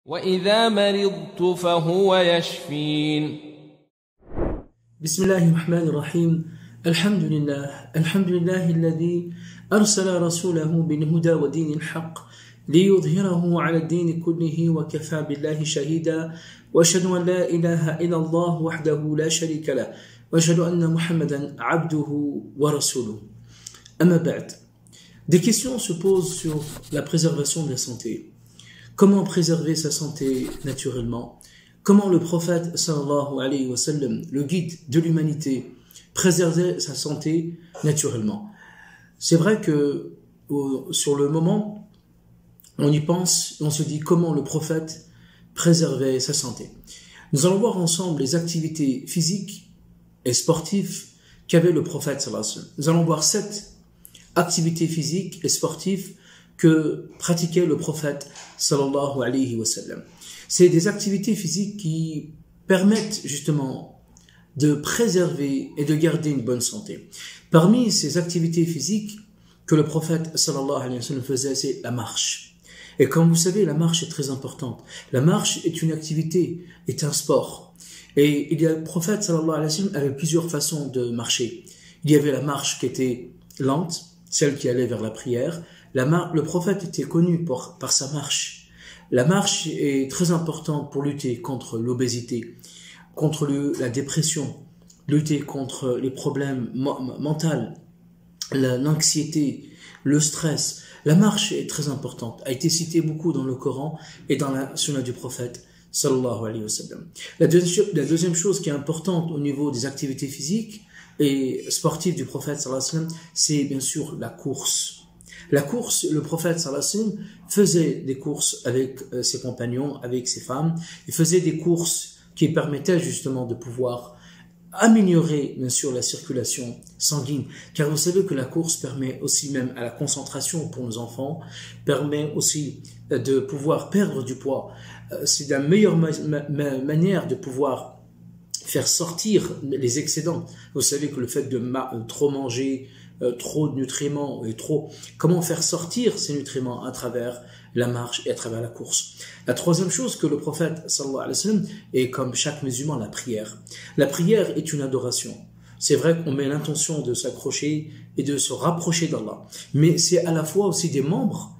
وإذا مرضت فهو يشفين. بسم الله الرحمن الرحيم. الحمد لله الذي أرسل رسوله بالهدى ودين الحق ليظهره على الدين كله وكفى بالله شهيدا، وأشهد أن لا إله إلا الله وحده لا شريك له، وأشهد أن محمدا عبده ورسوله. أما بعد. Des questions se posent sur la préservation de la santé. Comment préserver sa santé naturellement? Comment le prophète sallallahu alayhi wa sallam, le guide de l'humanité, préservait sa santé naturellement? C'est vrai que sur le moment, on y pense et on se dit comment le prophète préservait sa santé. Nous allons voir ensemble les activités physiques et sportives qu'avait le prophète sallallahu alayhi wa sallam. Nous allons voir 7 activités physiques et sportives que pratiquait le prophète sallallahu alayhi wa sallam. C'est des activités physiques qui permettent justement de préserver et de garder une bonne santé. Parmi ces activités physiques que le prophète sallallahu alayhi wa sallam faisait, c'est la marche. Et comme vous savez, la marche est très importante. La marche est une activité, est un sport. Et le prophète sallallahu alayhi wa sallam avait plusieurs façons de marcher. Il y avait la marche qui était lente, celle qui allait vers la prière. Le prophète était connu par sa marche. La marche est très importante pour lutter contre l'obésité, contre la dépression, lutter contre les problèmes mentaux, l'anxiété, le stress. La marche est très importante, a été citée beaucoup dans le Coran et dans la sunna du prophète sallallahu alayhi wa sallam. La deuxième chose qui est importante au niveau des activités physiques et sportives du prophète sallallahu alayhi wa sallam, c'est bien sûr la course. La course, le prophète sallallahu alayhi wa sallam faisait des courses avec ses compagnons, avec ses femmes. Il faisait des courses qui permettaient justement de pouvoir améliorer bien sûr la circulation sanguine. Car vous savez que la course permet aussi même à la concentration pour nos enfants, permet aussi de pouvoir perdre du poids. C'est la meilleure manière de pouvoir faire sortir les excédents. Vous savez que le fait de trop manger, trop de nutriments et comment faire sortir ces nutriments à travers la marche et à travers la course. La troisième chose que le prophète sallallahu alayhi wa sallam, est comme chaque musulman, la prière. La prière est une adoration. C'est vrai qu'on met l'intention de s'accrocher et de se rapprocher d'Allah, mais c'est à la fois aussi des membres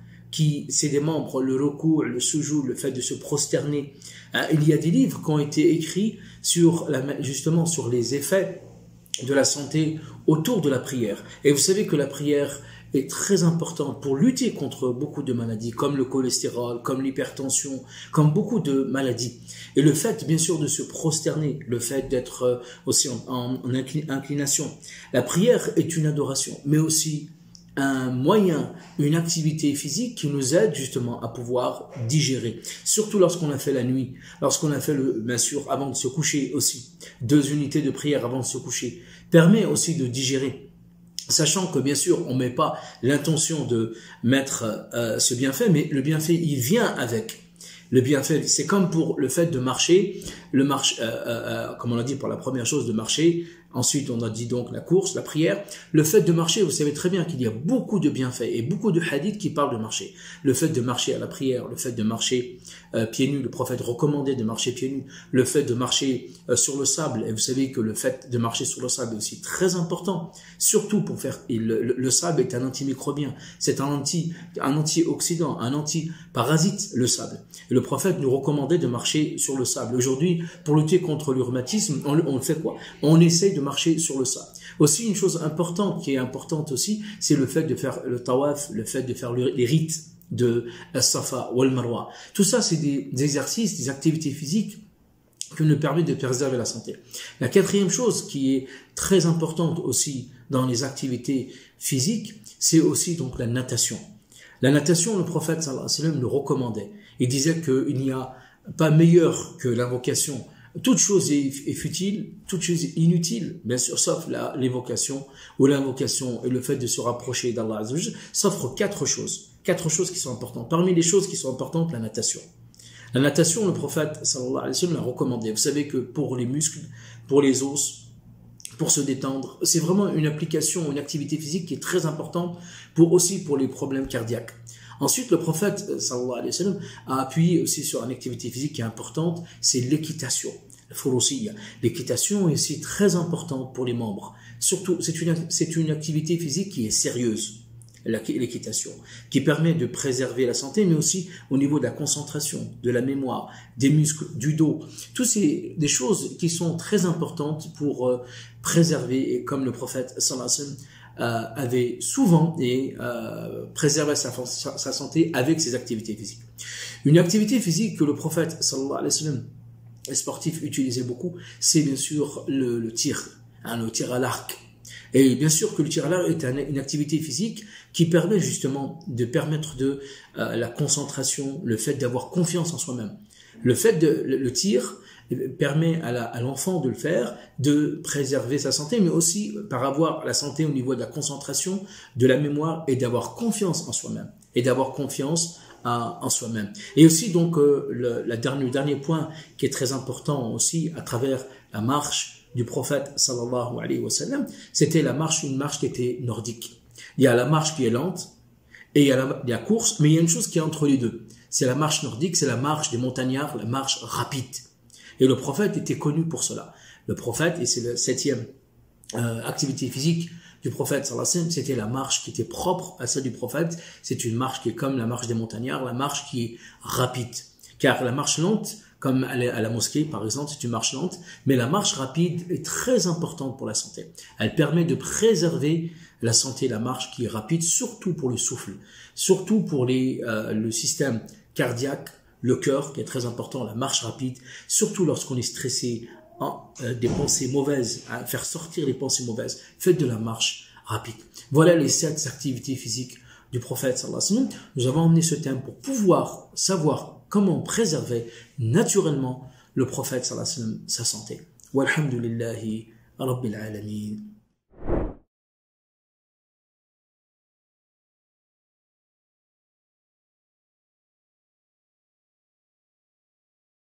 le ruku', le sujoud, le fait de se prosterner. Il y a des livres qui ont été écrits justement sur les effets de la santé autour de la prière. Et vous savez que la prière est très importante pour lutter contre beaucoup de maladies, comme le cholestérol, comme l'hypertension, comme beaucoup de maladies. Et le fait, bien sûr, de se prosterner, le fait d'être aussi en inclination. La prière est une adoration, mais aussi un moyen, une activité physique qui nous aide justement à pouvoir digérer. Surtout lorsqu'on a fait la nuit, lorsqu'on a fait bien sûr, avant de se coucher aussi. 2 unités de prière avant de se coucher. Permet aussi de digérer. Sachant que bien sûr, on met pas l'intention de mettre ce bienfait, mais le bienfait, il vient avec. Le bienfait, c'est comme pour le fait de marcher, comme on l'a dit pour la première chose, de marcher. Ensuite, on a dit donc la course, la prière. Le fait de marcher, vous savez très bien qu'il y a beaucoup de bienfaits et beaucoup de hadiths qui parlent de marcher. Le fait de marcher à la prière, le fait de marcher pieds nus, le prophète recommandait de marcher pieds nus. Le fait de marcher sur le sable, et vous savez que le fait de marcher sur le sable est aussi très important. Surtout pour faire, le sable est un antimicrobien, c'est un antioxydant, un antiparasite, le sable. Et le prophète nous recommandait de marcher sur le sable. Aujourd'hui, pour lutter contre le rhumatisme, on fait quoi? On essaye de marcher sur le sable. Aussi, une chose importante, qui est importante aussi, c'est le fait de faire le tawaf, le fait de faire les rites de Safa ou al-Marwa. Tout ça, c'est des exercices, des activités physiques qui nous permettent de préserver la santé. La quatrième chose qui est très importante aussi dans les activités physiques, c'est aussi donc la natation. La natation, le prophète sallallahu alayhi wa sallam le recommandait. Il disait qu'il n'y a pas meilleur que l'invocation. Toute chose est futile, toute chose est inutile, bien sûr, sauf l'évocation ou l'invocation et le fait de se rapprocher d'Allah Azza wa Jalla, s'offre 4 choses. 4 choses qui sont importantes. Parmi les choses qui sont importantes, la natation. La natation, le prophète sallallahu alayhi wa sallam l'a recommandé. Vous savez que pour les muscles, pour les os, pour se détendre, c'est vraiment une application, une activité physique qui est très importante aussi pour les problèmes cardiaques. Ensuite, le prophète sallallahu alayhi wa sallam a appuyé aussi sur une activité physique qui est importante, c'est l'équitation, la furusiyya. L'équitation est aussi très importante pour les membres. Surtout, c'est une activité physique qui est sérieuse, l'équitation, qui permet de préserver la santé, mais aussi au niveau de la concentration, de la mémoire, des muscles, du dos. Tout c'est des choses qui sont très importantes pour préserver, et comme le prophète sallallahu alayhi wa sallam avait souvent préservé sa santé avec ses activités physiques. Une activité physique que le prophète sallallahu alayhi wa sallam, les sportifs utilisaient beaucoup, c'est bien sûr le tir à l'arc. Et bien sûr que le tir à l'arc est une activité physique qui permet justement de permettre de la concentration, le fait d'avoir confiance en soi-même. Le tir permet à l'enfant de le faire, de préserver sa santé, mais aussi par avoir la santé au niveau de la concentration, de la mémoire et d'avoir confiance en soi-même. En soi-même. Et aussi donc le dernier point qui est très important aussi à travers la marche du prophète sallallahu alayhi wa sallam, c'était une marche qui était nordique. Il y a la marche qui est lente et il y a la course, mais il y a une chose qui est entre les deux. C'est la marche nordique, c'est la marche des montagnards, la marche rapide. Et le prophète était connu pour cela. Le prophète, et c'est la 7e activité physique du prophète sallallahu alayhi wa sallam, c'était la marche qui était propre à celle du prophète. C'est une marche qui est comme la marche des montagnards, la marche qui est rapide. Car la marche lente, comme aller à la mosquée par exemple, c'est une marche lente, mais la marche rapide est très importante pour la santé. Elle permet de préserver la santé, la marche qui est rapide, surtout pour le souffle, surtout pour le système cardiaque, le cœur qui est très important, la marche rapide, surtout lorsqu'on est stressé, des pensées mauvaises, faire sortir les pensées mauvaises, faites de la marche rapide. Voilà les 7 activités physiques du prophète sallallahu alayhi wa sallam. Nous avons emmené ce thème pour pouvoir savoir comment préserver naturellement le prophète sallallahu alayhi wa sallam sa santé. Walhamdulillahi rabbil alamin.